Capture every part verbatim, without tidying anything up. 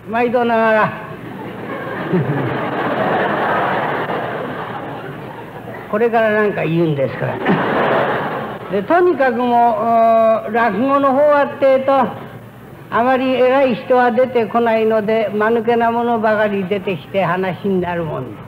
毎度ながらこれから何か言うんですからでとにかくもう落語の方はってえとあまり偉い人は出てこないので間抜けなものばかり出てきて話になるもんです。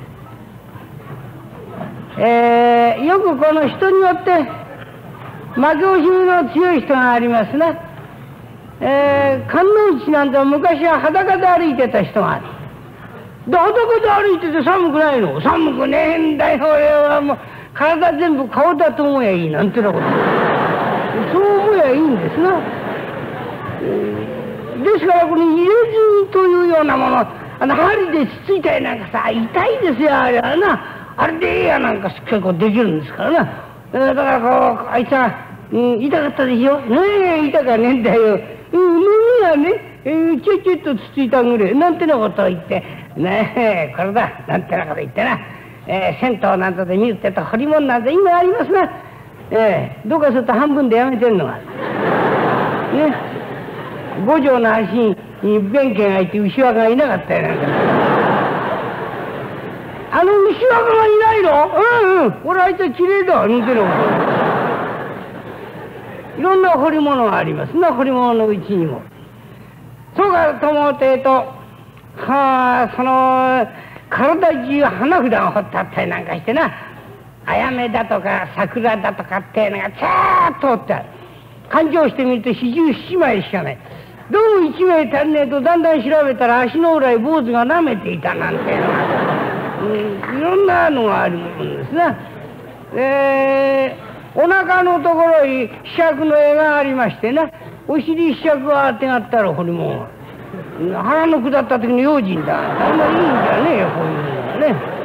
えー、よくこの人によって負け惜しみの強い人がありますね。えー、観音内なんて昔は裸で歩いてた人がある。で裸で歩いてて寒くないの？寒くねえんだよ。俺はもう体全部顔だと思えばいいなんてなことそう思えばいいんですな。ですからこの入れ墨というようなものあの針でつついたりなんかさ痛いですよあれはな。あれでいいやなんかすっかりこうできるんですからな。えー、だからこうあいつは、うん、痛かったでしょ。ねえ痛かねえんだよ。うん、耳がね、えー、ちょいちょいとつついたぐらいなんてなことを言ってねえこれだなんてなこと言ってな、えー、銭湯なんぞで見るってと彫り物なんて今ありますな。えー、どうかすると半分でやめてんのがね五条の足に弁慶がいて牛若がいなかったよなんかあの牛若がいないの？うんうん俺あいつはきれいだ似てるいろんな彫り物がありますな。彫り物のうちにもそうかと思うてとはあその体中花札が彫ってあったりなんかしてなあやめだとか桜だとかってのがちゃーっと彫ってある。勘定してみると四十七枚しかない。どうも一枚足んねえとだんだん調べたら足の裏へ坊主が舐めていたなんていうのが、うん、いろんなのがあるもんですな。えー、お腹のところに四尺の絵がありましてなお尻四尺があてがったら彫り物が腹の下った時の用心だあんまりいいんじゃねえよこういうのはね。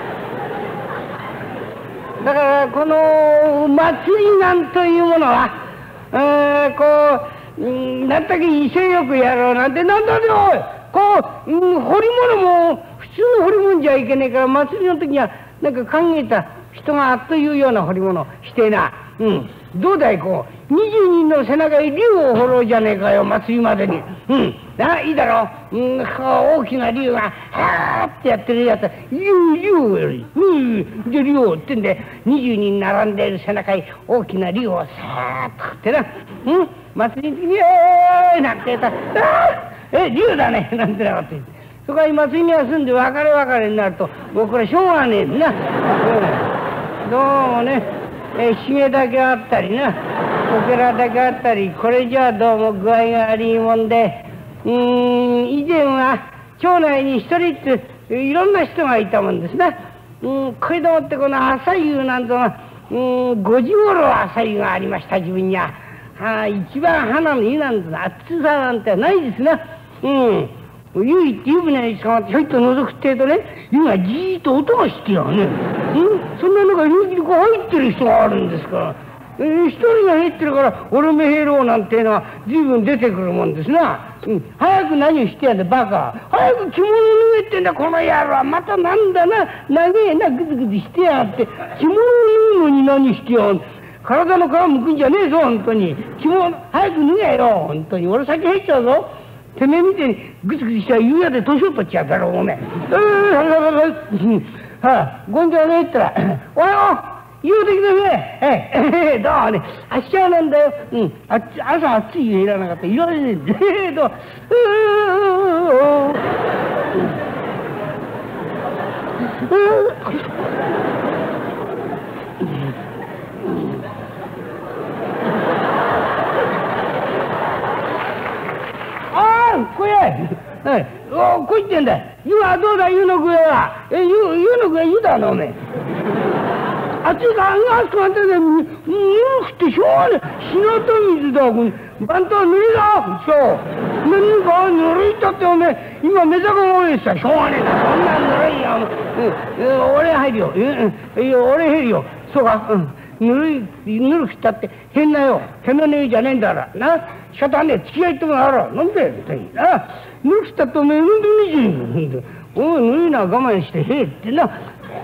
だからこの祭りなんというものは、えー、こう、うん、なんだけ威勢よくやろうなんてなんだよこう、うん、彫り物も普通の彫り物じゃいけねえから祭りの時にはなんか考えた人があっというような彫り物してな、うん、どうだいこう二十人の背中に竜を彫ろうじゃねえかよ祭りまでに。うんないいだろう、うん、大きな竜がはーってやってるやつ竜竜よりうんで竜をってんで二十人並んでいる背中に大きな竜をさーっと振ってなうん祭りの時に「えー!」なんて言ったら「え竜だね」なんてなこと言ってそこは祭りには住んで別れ別れになるともうこれしょうがねえんな、うん、どうもねえひげだけあったりなこけらだけあったりこれじゃあどうも具合が悪いもんでうーん以前は町内に一人ずついろんな人がいたもんですね。うんこれでもってこの朝夕なんぞがうんごじ頃朝夕がありました自分にはあ一番花の湯なんぞの暑さなんてないですね。うん湯行って湯船につかまってひょいっと覗くってえとね湯がじーっと音がしてよね、うん、そんなのが湯にこう入ってる人があるんですから、えー、一人が入ってるから俺めへろうなんていうのは随分出てくるもんですな、うん、早く何をしてやんだバカ早く着物脱げってんだこの野郎またなんだな長えなグズグズしてやがって着物脱ぐのに何してやん体の皮むくんじゃねえぞ本当に着物早く脱げよ本当に俺先入っちゃうぞてめえみてにグズグズしちゃ夕やで年を取っちゃうだろうおめええーはあゴンジャーねえったらおはよう言うてきてねええどうもねあっしはなんだようんあ朝暑いいらなかったいらねええどうこやい、はい、おこいってんだ湯はどうだ湯の具合はえ湯湯の具合湯だなおめえ暑いか熱くなってねぬるくってしょうがねえ日向水だ番頭ぬるいだそう何かぬるいったっておめえ今目覚めが多いさしょうがねえなそんなぬるいよ、うんうん、俺入るよ、うん、いや俺入るよそうかうんぬるいぬるくったって変なよ変なねえじゃねえんだからな仕方ねえ付き合いってもあらなんでってなぬるくったっておめえうんでねえじゃんおいぬるいのは我慢してへえってな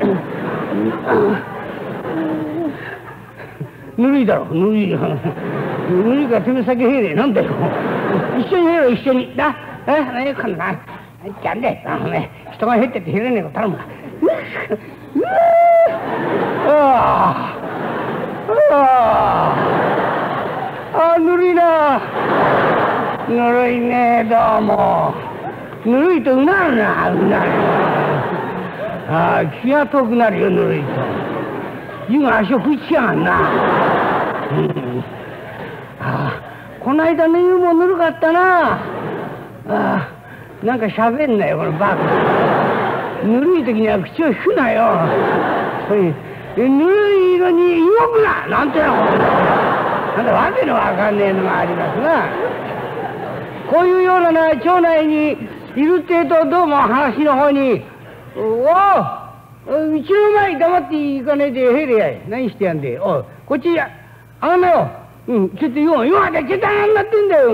ぬるいだろぬるいぬるいからてめえ先へえれなんだよ一緒にへえろ一緒になええかなじゃんで、あのね、人が減ってて減れねえこと頼むわ。ああ、ああ、ぬるいな。ぬるいね、どうも。ぬるいとうなるな、うなる。ああ、気が遠くなるよ、ぬるいと。湯が足を拭いちやがんな。うん、ああ、この間の湯もぬるかったな。ああ、なんか喋んなよ、このバカ。ぬるい時には口を引くなよ。それぬるいのに動くななんてなことなんだわけのわかんねえのがありますが、こういうようなな町内にいるってえとどうも話の方に「おおうちの前黙って行かねえでへれやい何してやんでおいこっちや上がんなようんちょっと言おう言わなきゃ絶対上がんなってんだよ、うん、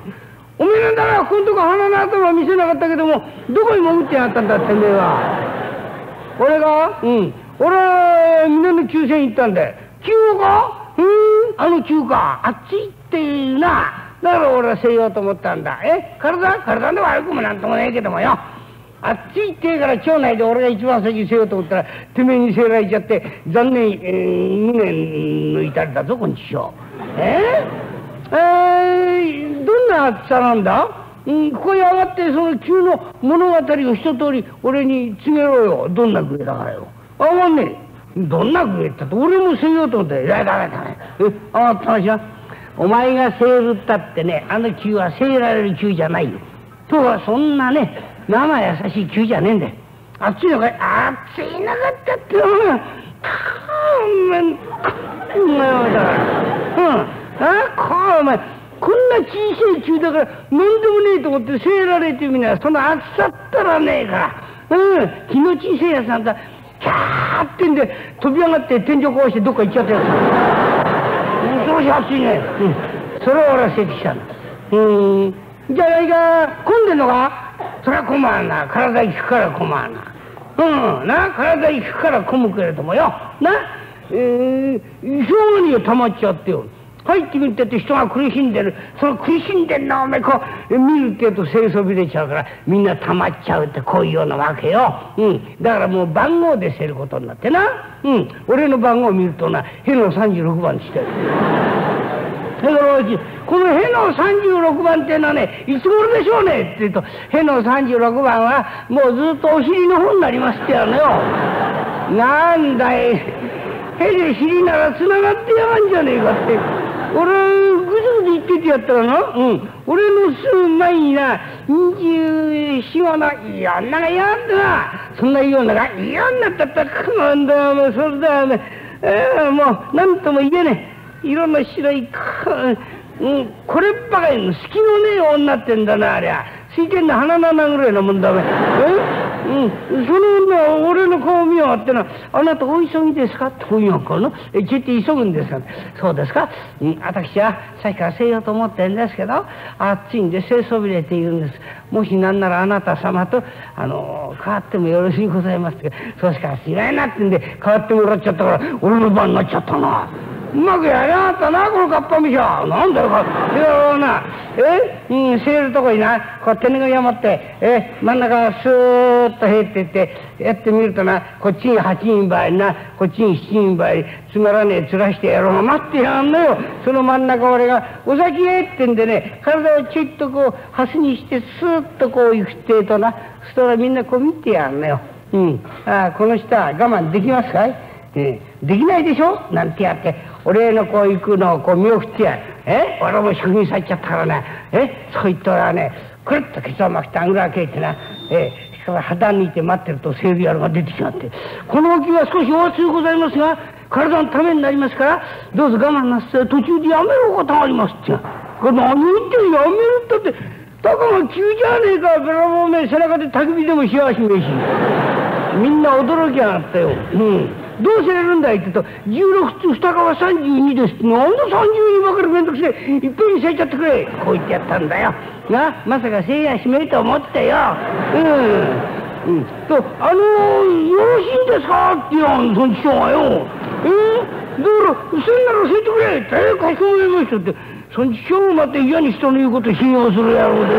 おめえなんだらこんとこ鼻の頭見せなかったけどもどこに潜ってやったんだってんだよ俺がうん俺は皆の抽選行ったんだよ。急かうんあの急か暑いっていうな。だから俺はせようと思ったんだ。え体体で悪くもなんともねえけどもよ。暑いって言うから町内で俺が一番先にせようと思ったらてめえにせられちゃって残念、えー、無念抜いたりだぞこんちしょ。えー、えー、どんな暑さなんだうん、ここに上がってその急の物語を一通り俺に告げろよ。どんな具合だからよ。あがんねえ。どんな具合ってって俺もせようと思ったよ。いやダメだね。えあった話な。お前がせるったってねあの急はせられる急じゃないよ。とはそんなね生優しい急じゃねえんだよ。暑いのかい暑いなかったってのはかめんかお前だからうんあこうお前こんな小さい急だから何でもねえと思ってせられてみなその暑さったらねえからうん気の小さいやつなんだキャーってんで飛び上がって天井壊してどっか行っちゃったやつ恐ろしい暑いね、うん、それを俺は設置したんだうんじゃあ何か混んでんのかそりゃ困るな体行くから困るなうんな体行くから混むけれどもよなえー、しょうがねえよ溜まっちゃってよ入ってみてって人が苦しんでるその苦しんでんのをおめこう見るって言うと清そびれちゃうからみんな溜まっちゃうってこういうようなわけよ、うん、だからもう番号でせることになってな、うん、俺の番号を見るとなへのさんじゅうろくばんにしてるだからこのへのさんじゅうろくばんっていうのはねいつ頃でしょうねって言うとへのさんじゅうろくばんはもうずっとお尻の方になりますってやるのよなんだいへで尻ならつながってやがんじゃねえかって俺ぐずぐず言っててやったらな、うん、俺のすぐ前になにじゅうよんのいやんながいやんだなそんなようながいやんなったったらかなんだよお前それだよねえー、もう何とも言えねえ色の白いか、うん、こればかりの隙のねえ女ってんだなありゃ水天の鼻の穴ぐらいのもんだお前えうん、その女は俺の顔見やがってな「あなたお急ぎですか?」ってこう言うからな「えちょっと急ぐんですが、そうですか、うん、私はさっきからせようと思ってるんですけど暑いんでせそびれているんですもしなんならあなた様とあの変わってもよろしいございますけどそうしかしないなってんで変わってもらっちゃったから俺の番になっちゃったな。うまくやりやがったなこのかっぱみしゃなんだよかいやなえうんセールとこになこう手拭いを持ってえ真ん中スーッと入っていってやってみるとなこっちにはちにんばいなこっちにしちにんばいつまらねえ面してやろうが待ってやんのよその真ん中俺がお先へってんでね体をちょいとこうハスにしてスーッとこう行くってえとなそしたらみんなこう見てやんのようんああこの人は我慢できますかいえー、できないでしょなんてやって俺のこう行くのをこう見送ってやるえ俺も職人されちゃったからねえそう言ったらねくるっとケツを巻きてあぐらけいてなえしかも肌抜いて待ってるとセールやるが出てきまってこの沖は少しお熱いございますが体のためになりますからどうぞ我慢なさって途中でやめることがありますってこれ何言ってるやめるったってたかが急じゃねえかべらぼうめ背中で焚き火でもしやしめえしみんな驚きやがったようんどうせやるんだいって言うとじゅうろくつに川さんじゅうにですってなんださんじゅうにばかりめんどくせえいっぺんにせいちゃってくれこう言ってやったんだよなまさかせいやしめえと思ってようん、うん、とあのー、よろしいんですかって言うそんちしょうがよえー、だからせんならせいてくれってかしこまりましたってそんちしょうまって嫌に人の言うこと信用するやろうでね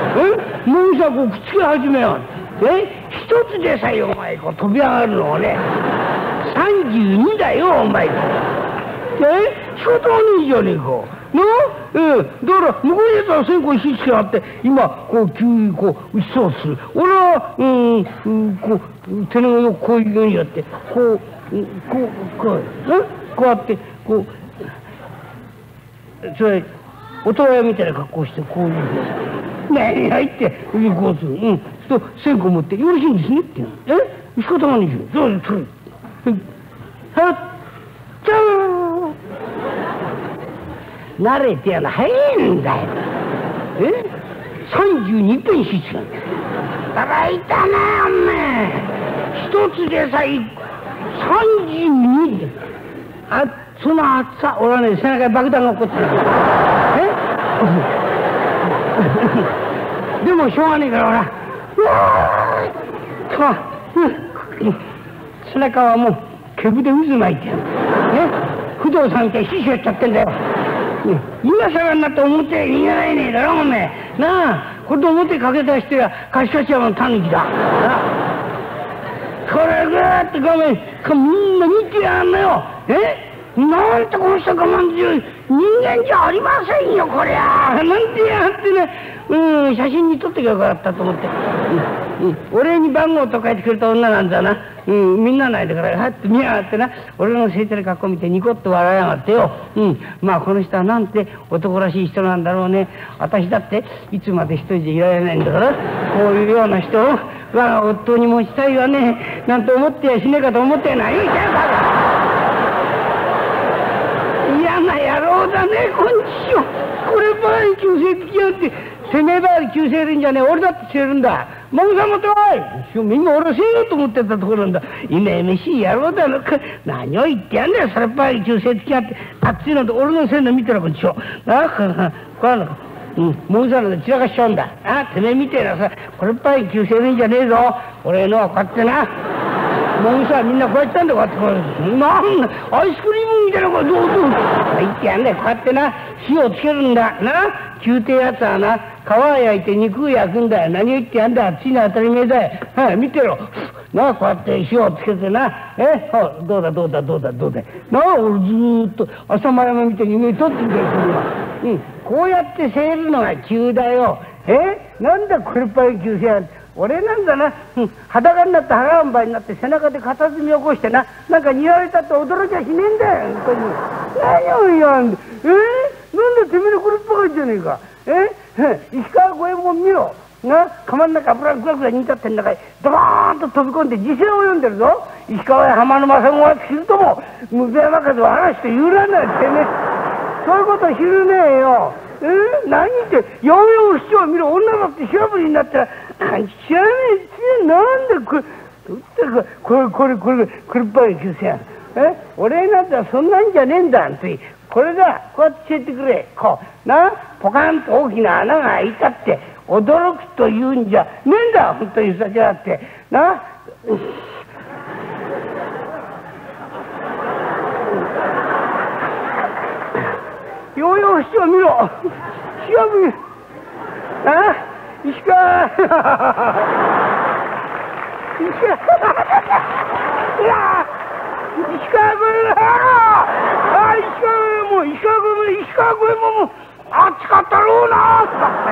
えもうさこうくっつけ始めよう。え一つでさえお前こう飛び上がるのをねさんじゅうにだよお前。え仕方がねえじゃねえかな。ええだから向こうのやつは線香火つけあって今こう急にこう打ちそうとする。俺はうん、うん、こう手の上をこういうようにやってこうこうこうこうやってこうそれ大人みたいな格好してこういう何が入ってこうする。うんと線香持ってよろしいんですねってえ仕方がねえじゃん。そうですはっちゃー慣れてやな早いんだよ。えさんじゅうにペンしつかんだからいたなお前一つでさえさんじゅうにあその暑さ俺はね背中に爆弾が起こってるえでもしょうがねえからほらうわーっ背中はもう毛布で渦巻いてるね不動産って死しやっちゃってんだよ。今さらになって表へ逃げられねえだろおめえなあ。これで表かけた人はカシカシ山のタヌキだなあ。これぐーって画面みんな見てやんのよ。えなんてこの人我慢強い人間じゃありませんよこりゃなんてやってねうん写真に撮ってきゃよかったと思って、うんうん、俺に番号と書いてくれた女なんだな、うん、みんなないだからはって見やがってな俺のせいてる格好見てニコッと笑いやがってよ、うん、まあこの人はなんて男らしい人なんだろうね。私だっていつまで一人でいられないんだからこういうような人を我が夫に持ちたいわねなんて思ってやしねえかと思ってやないよいかんか嫌な野郎だねこんちよ。こればかり旧姓的やって攻めばかり旧姓るんじゃねえ俺だって強いるんだ。もぐさもとい今俺せえようと思ってたところなんだ。いめいめしい野郎だのか何を言ってやんだよそればかり旧姓的やってあっちのと俺のせいの見てるこんちよなあこれはうんもぐさので散らかしちゃうんだあてめえみてえなさこればかり旧姓るんじゃねえぞ俺のはこうやってなもぐさみんなこうやってたんだこうやってこうなんだアイスクリームみたいなこれどうぞ言ってやんだよこうやってな火をつけるんだな。急ってやつはな皮焼いて肉を焼くんだよ。何を言ってやんだあっちに当たり前だよ。はい見てろなこうやって火をつけてなえどうだどうだどうだどうだなあ俺ずーっと朝前も見て夢取ってんだよそれは、うん、こうやってせえるのが急だよ。えなんだこれっぱい急せや俺なんだな、うん、裸になって腹んばいになって背中で片隅起こしてななんか似合われたって驚きゃしねえんだよ本当に。何を言わんでえー、なんだてめえのこれっぱかりじゃねえか。え石川五右衛門見ろな釜の中油ぐらぐら煮立ってん中へドバーンと飛び込んで時勢を読んでるぞ。石川や浜の正子は知るとも無勢山風を話して言うらんないってねそういうこと知るねえよ。えー、何言って八百屋を市長見ろ女だって火あぶりになったらあん知らねえなんでこれこれこれこれこれっぱい急せやんえ俺なんだそんなんじゃねえんだってこれだこうやって教えてくれこうなポカンと大きな穴が開いたって驚くというんじゃねえんだ本当にさちだってな。ようよう市長見ろ火あぶりあ石川石川いや石川君あ石川も石川君石川君ももう暑かったろうな